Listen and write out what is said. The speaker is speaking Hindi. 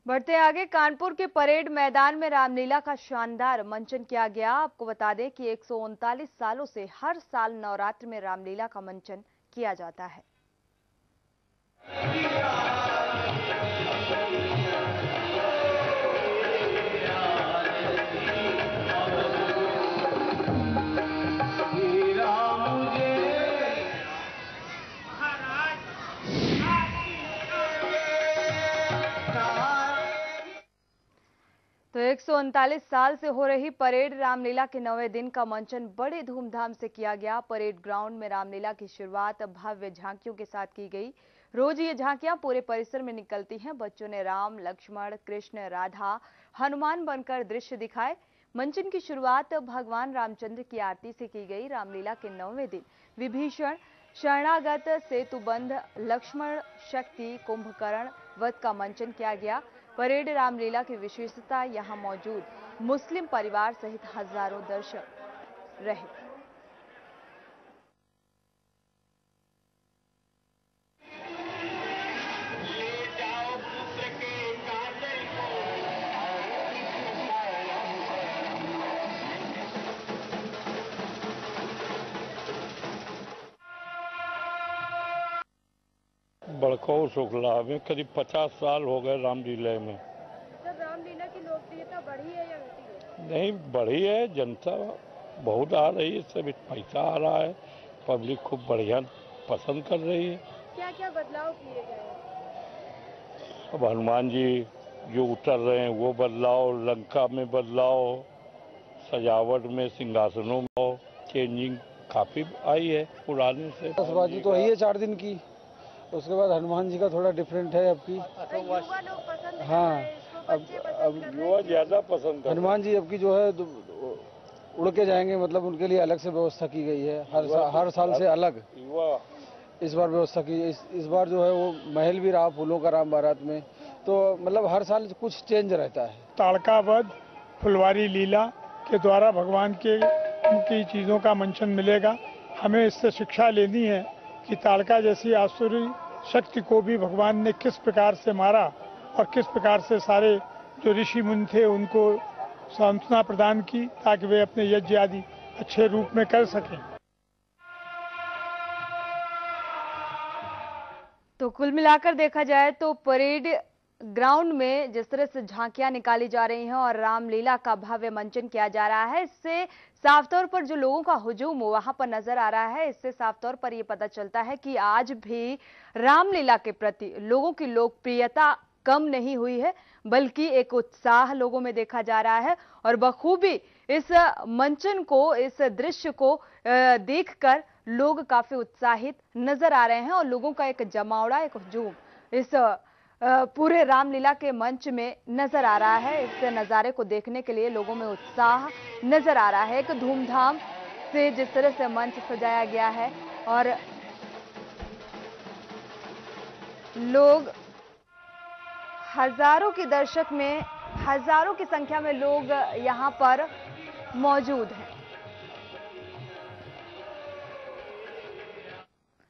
बढ़ते आगे, कानपुर के परेड मैदान में रामलीला का शानदार मंचन किया गया। आपको बता दें कि 139 सालों से हर साल नवरात्र में रामलीला का मंचन किया जाता है। तो 139 साल से हो रही परेड रामलीला के 9वें दिन का मंचन बड़े धूमधाम से किया गया। परेड ग्राउंड में रामलीला की शुरुआत भव्य झांकियों के साथ की गई। रोज ये झांकियां पूरे परिसर में निकलती हैं। बच्चों ने राम, लक्ष्मण, कृष्ण, राधा, हनुमान बनकर दृश्य दिखाए। मंचन की शुरुआत भगवान रामचंद्र की आरती से की गई। रामलीला के 9वें दिन विभीषण, शरणागत, सेतुबंध, लक्ष्मण, शक्ति, कुंभकर्ण वध का मंचन किया गया। परेड रामलीला की विशेषता यहां मौजूद मुस्लिम परिवार सहित हजारों दर्शक रहे। बड़कौ शुक्ला में करीब 50 साल हो गए रामलीला में। जब रामलीला की लोकप्रियता बढ़ी है या घटी है? नहीं, बढ़ी है। जनता बहुत आ रही है, सब पैसा आ रहा है, पब्लिक खूब बढ़िया पसंद कर रही है। क्या क्या बदलाव किए गए हैं? अब हनुमान जी जो उतर रहे हैं वो बदलाव, लंका में बदलाव, सजावट में, सिंहासनों में चेंजिंग काफी आई है पुराने से। आतिशबाजी तो है 4 दिन की। उसके बाद हनुमान जी का थोड़ा डिफरेंट है अब की। युवा लोग पसंद हाँ, कर रहे हैं इसको, अब युवा ज्यादा पसंद कर हनुमान जी अब की जो है उड़ के जाएंगे, मतलब उनके लिए अलग से व्यवस्था की गई है। हर साल से अलग युवा इस बार व्यवस्था की। इस बार जो है वो महल भी रहा फूलों का राम बारात में, तो मतलब हर साल कुछ चेंज रहता है। ताड़का वध, फुलवारी लीला के द्वारा भगवान के उनकी चीज़ों का मंचन मिलेगा। हमें इससे शिक्षा लेनी है कि ताड़का जैसी आसुरी शक्ति को भी भगवान ने किस प्रकार से मारा और किस प्रकार से सारे जो ऋषि मुनि थे उनको सांत्वना प्रदान की ताकि वे अपने यज्ञ आदि अच्छे रूप में कर सकें। तो कुल मिलाकर देखा जाए तो परेड ग्राउंड में जिस तरह से झांकियां निकाली जा रही हैं और रामलीला का भव्य मंचन किया जा रहा है, इससे साफ तौर पर जो लोगों का हुजूम वहां पर नजर आ रहा है, इससे साफ तौर पर यह पता चलता है कि आज भी रामलीला के प्रति लोगों की लोकप्रियता कम नहीं हुई है, बल्कि एक उत्साह लोगों में देखा जा रहा है। और बखूबी इस मंचन को, इस दृश्य को देखकर लोग काफी उत्साहित नजर आ रहे हैं और लोगों का एक जमावड़ा, एक हुजूम इस पूरे रामलीला के मंच में नजर आ रहा है। इस नजारे को देखने के लिए लोगों में उत्साह नजर आ रहा है। एक धूमधाम से जिस तरह से मंच सजाया गया है और लोग हजारों की संख्या में लोग यहां पर मौजूद हैं।